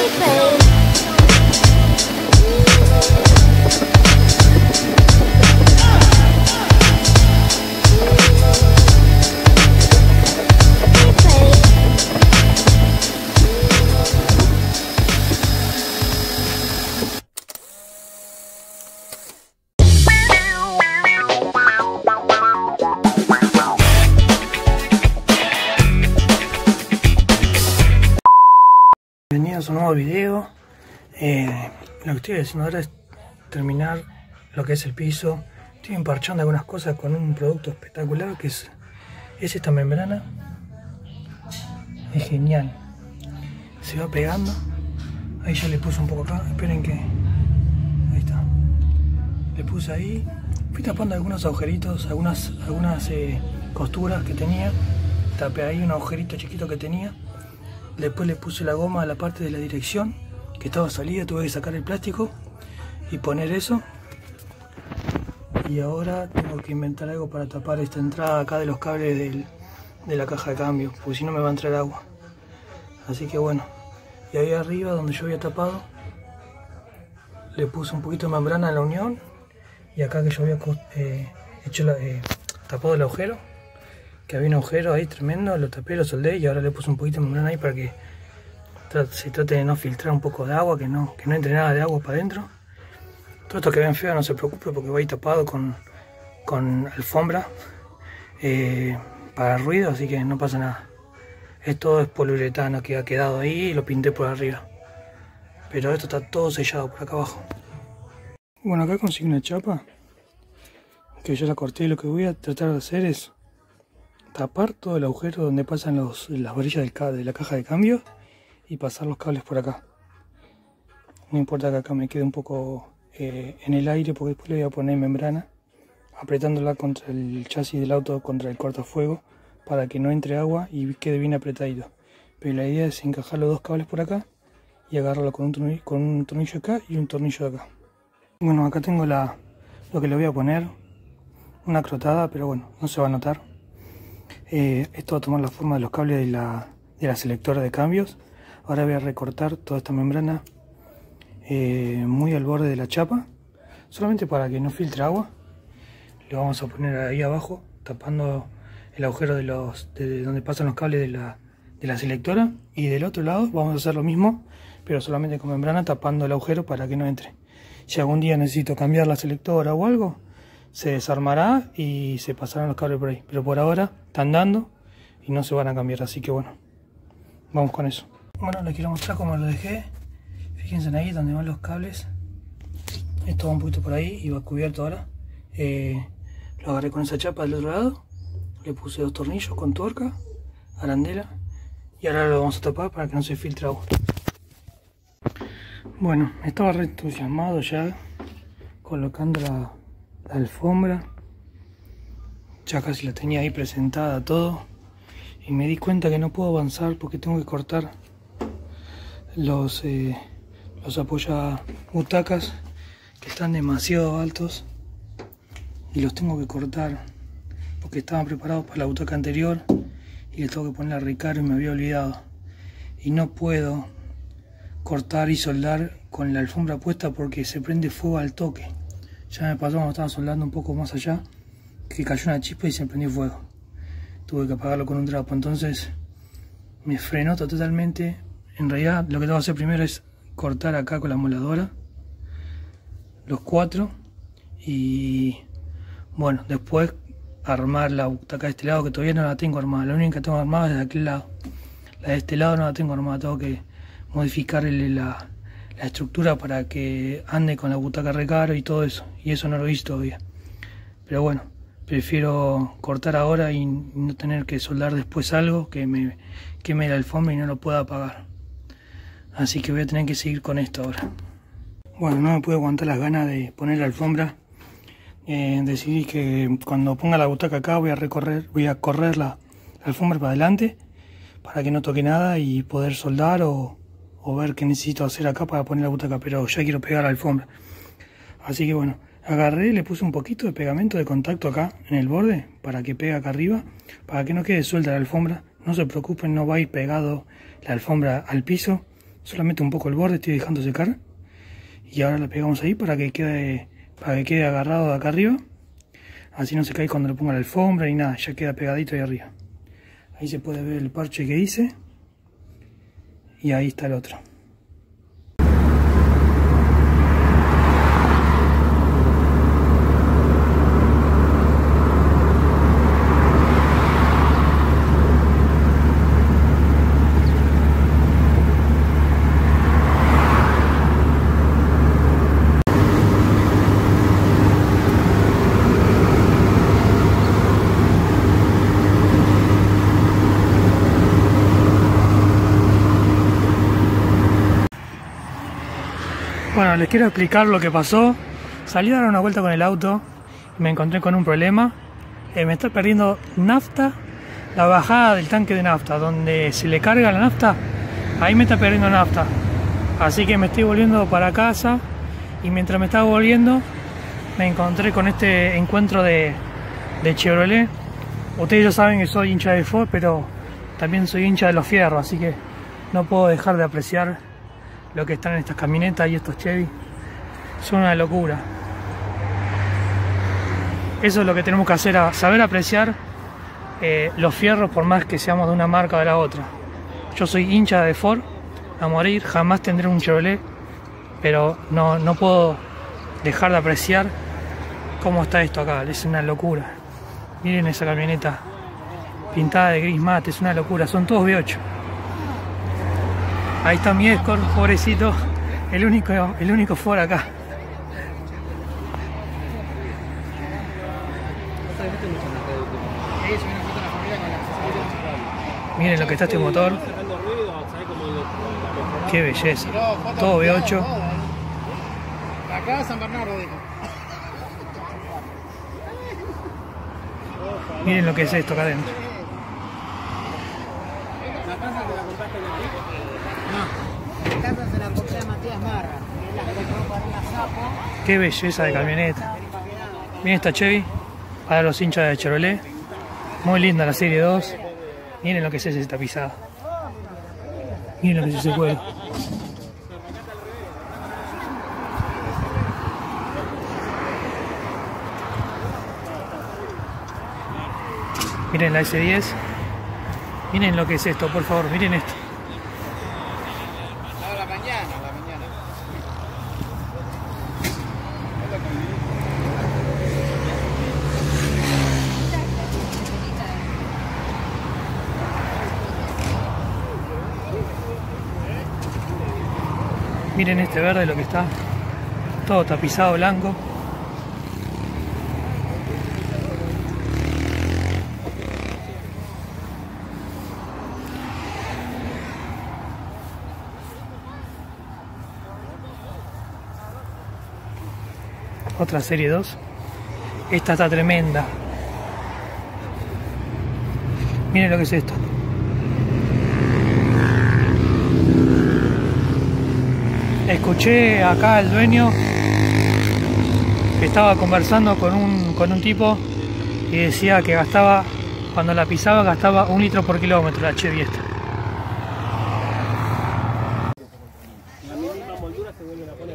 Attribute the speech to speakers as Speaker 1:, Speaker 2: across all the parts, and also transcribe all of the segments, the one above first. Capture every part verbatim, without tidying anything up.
Speaker 1: Bienvenidos a un nuevo video. Eh, lo que estoy haciendo ahora es terminar lo que es el piso. Estoy emparchando algunas cosas con un producto espectacular que es, es esta membrana. Es genial. Se va pegando. Ahí ya le puse un poco acá. Esperen que... Ahí está. Le puse ahí. Fui tapando algunos agujeritos, algunas, algunas eh, costuras que tenía. Tapé ahí un agujerito chiquito que tenía. Después le puse la goma a la parte de la dirección que estaba salida, tuve que sacar el plástico y poner eso. Y ahora tengo que inventar algo para tapar esta entrada acá de los cables del, de la caja de cambio, porque si no me va a entrar agua. Así que bueno, y ahí arriba donde yo había tapado, le puse un poquito de membrana a la unión. Y acá que yo había eh, hecho la, eh, tapado el agujero, que había un agujero ahí tremendo, lo tapé, lo soldé y ahora le puse un poquito de membrana ahí para que se trate de no filtrar un poco de agua, que no, que no entre nada de agua para adentro. Todo esto que ven feo no se preocupe porque va ahí tapado con, con alfombra eh, para el ruido, así que no pasa nada. Esto es poliuretano que ha quedado ahí y lo pinté por arriba. Pero esto está todo sellado por acá abajo. Bueno, acá conseguí una chapa que ya la corté y lo que voy a tratar de hacer es tapar todo el agujero donde pasan los, las varillas del, de la caja de cambio y pasar los cables por acá. No importa que acá me quede un poco eh, en el aire porque después le voy a poner membrana apretándola contra el chasis del auto, contra el cortafuego, para que no entre agua y quede bien apretadito. Pero la idea es encajar los dos cables por acá y agarrarlo con un tornillo, con un tornillo acá y un tornillo de acá. Bueno, acá tengo la, lo que le voy a poner, una crotada, pero bueno, no se va a notar. Eh, esto va a tomar la forma de los cables de la, de la selectora de cambios. Ahora voy a recortar toda esta membrana eh, muy al borde de la chapa, solamente para que no filtre agua. Le vamos a poner ahí abajo, tapando el agujero de, los, de donde pasan los cables de la, de la selectora. Y del otro lado vamos a hacer lo mismo, pero solamente con membrana, tapando el agujero para que no entre. Si algún día necesito cambiar la selectora o algo, se desarmará y se pasarán los cables por ahí. Pero por ahora están dando y no se van a cambiar, así que bueno, vamos con eso. Bueno, les quiero mostrar cómo lo dejé. Fíjense ahí donde van los cables. Esto va un poquito por ahí y va cubierto ahora. Eh, lo agarré con esa chapa del otro lado. Le puse dos tornillos con tuerca, arandela. Y ahora lo vamos a tapar para que no se filtre agua. Bueno, estaba re entusiasmado ya colocando la, la alfombra. Ya casi la tenía ahí presentada todo. Y me di cuenta que no puedo avanzar porque tengo que cortar los, eh, los apoyabutacas que están demasiado altos. Y los tengo que cortar porque estaban preparados para la butaca anterior. Y le tengo que poner a recaro y me había olvidado. Y no puedo cortar y soldar con la alfombra puesta porque se prende fuego al toque. Ya me pasó cuando estaba soldando un poco más allá, que cayó una chispa y se prendió fuego. Tuve que apagarlo con un trapo, entonces me frenó totalmente. En realidad lo que tengo que hacer primero es cortar acá con la moladora los cuatro y bueno, después armar la butaca de este lado, que todavía no la tengo armada. La única que tengo armada es de aquel lado. La de este lado no la tengo armada, tengo que modificar el, la, la estructura para que ande con la butaca recaro y todo eso, y eso no lo hice todavía. Pero bueno, prefiero cortar ahora y no tener que soldar después algo que me queme la alfombra y no lo pueda apagar. Así que voy a tener que seguir con esto ahora. Bueno, no me puedo aguantar las ganas de poner la alfombra. Eh, decidí que cuando ponga la butaca acá voy a recorrer, voy a correr la, la alfombra para adelante para que no toque nada y poder soldar o, o ver qué necesito hacer acá para poner la butaca, pero ya quiero pegar la alfombra. Así que bueno, agarré y le puse un poquito de pegamento de contacto acá en el borde para que pegue acá arriba, para que no quede suelta la alfombra. No se preocupen, no va a ir pegado la alfombra al piso, Solamente un poco el borde estoy dejando secar. Y ahora la pegamos ahí para que quede, para que quede agarrado de acá arriba. Así no se cae cuando le ponga la alfombra ni nada, ya queda pegadito ahí arriba. Ahí se puede ver el parche que hice. Y ahí está el otro. Bueno, les quiero explicar lo que pasó. Salí a dar una vuelta con el auto y me encontré con un problema. Eh, me está perdiendo nafta, la bajada del tanque de nafta, donde se le carga la nafta, ahí me está perdiendo nafta. Así que me estoy volviendo para casa y mientras me estaba volviendo me encontré con este encuentro de, de Chevrolet. Ustedes ya saben que soy hincha de Ford, pero también soy hincha de los fierros, así que no puedo dejar de apreciar lo que están en estas camionetas y estos Chevy. Son una locura. Eso es lo que tenemos que hacer, a saber apreciar eh, los fierros, por más que seamos de una marca o de la otra. Yo soy hincha de Ford a morir, jamás tendré un Chevrolet, pero no, no puedo dejar de apreciar cómo está esto acá. Es una locura. Miren esa camioneta pintada de gris mate, es una locura. Son todos V ocho. Ahí está mi Escort, pobrecito, el único, el único Ford acá. Miren lo que está este motor. Qué belleza. Todo V ocho.
Speaker 2: Acá San Bernardo, dijo.
Speaker 1: Miren lo que es esto acá adentro.
Speaker 2: ¿La casa te la compraste en aquí? No. La casa se la compré a Matías Marra. Es la que le compró para una Sapo.
Speaker 1: Qué belleza de camioneta. Miren esta Chevy. Para los hinchas de Chevrolet. Muy linda la serie dos. Miren lo que es ese tapizado. Miren lo que es ese cuero. Miren la S diez. Miren lo que es esto, por favor, miren esto.
Speaker 2: No, la mañana, la mañana.
Speaker 1: Miren este verde lo que está. Todo tapizado blanco. Otra serie dos. Esta está tremenda. Miren lo que es esto. Escuché acá al dueño que estaba conversando con un, con un tipo y decía que gastaba, cuando la pisaba, gastaba un litro por kilómetro la Chevy esta.
Speaker 2: La misma moldura se vuelven a poner.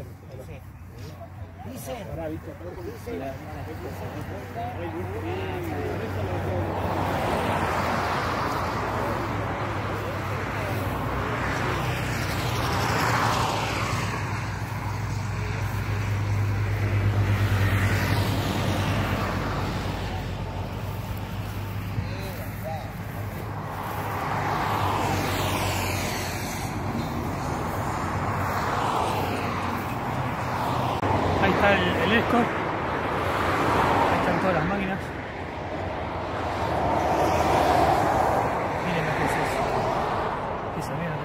Speaker 1: Ahí está el, el Escort. Ahí están todas las máquinas. Miren lo que es eso. Esa mierda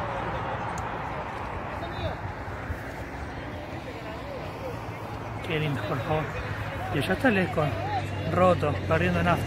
Speaker 1: es. Qué lindo, por favor. Y allá está el Escort. Roto, perdiendo nafta.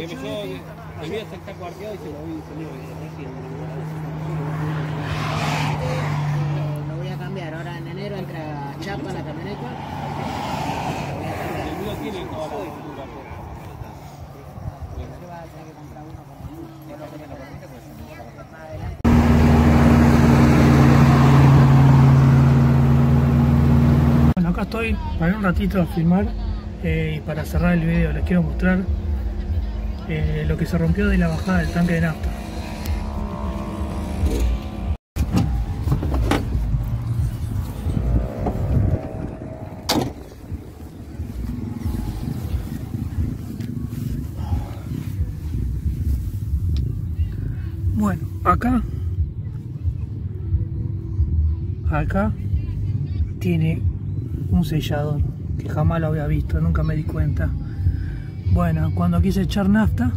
Speaker 3: que yo, el mío está cuarteado y se lo vi salió.
Speaker 2: Lo voy a cambiar, ahora en enero entra chapa la camioneta.
Speaker 3: El mío tiene toda la estructura.
Speaker 2: Vas a tener que comprar uno como más adelante.
Speaker 1: Bueno, acá estoy para un ratito a filmar eh, y para cerrar el video les quiero mostrar eh, lo que se rompió de la bajada del tanque de nafta. Bueno, acá acá tiene un sellador que jamás lo había visto, nunca me di cuenta. Bueno, cuando quise echar nafta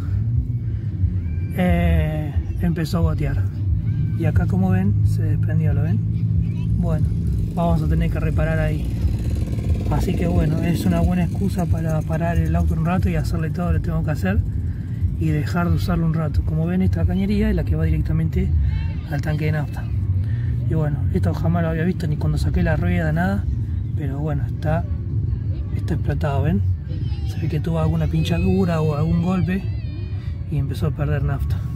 Speaker 1: eh, empezó a gotear y acá, como ven, se desprendió, ¿lo ven? Bueno, vamos a tener que reparar ahí, así que bueno, es una buena excusa para parar el auto un rato y hacerle todo lo que tengo que hacer y dejar de usarlo un rato. Como ven, esta cañería es la que va directamente al tanque de nafta. Y bueno, esto jamás lo había visto ni cuando saqué la rueda, nada. Pero bueno, está, está explotado, ¿ven? Se ve que tuvo alguna pinchadura o algún golpe y empezó a perder nafta.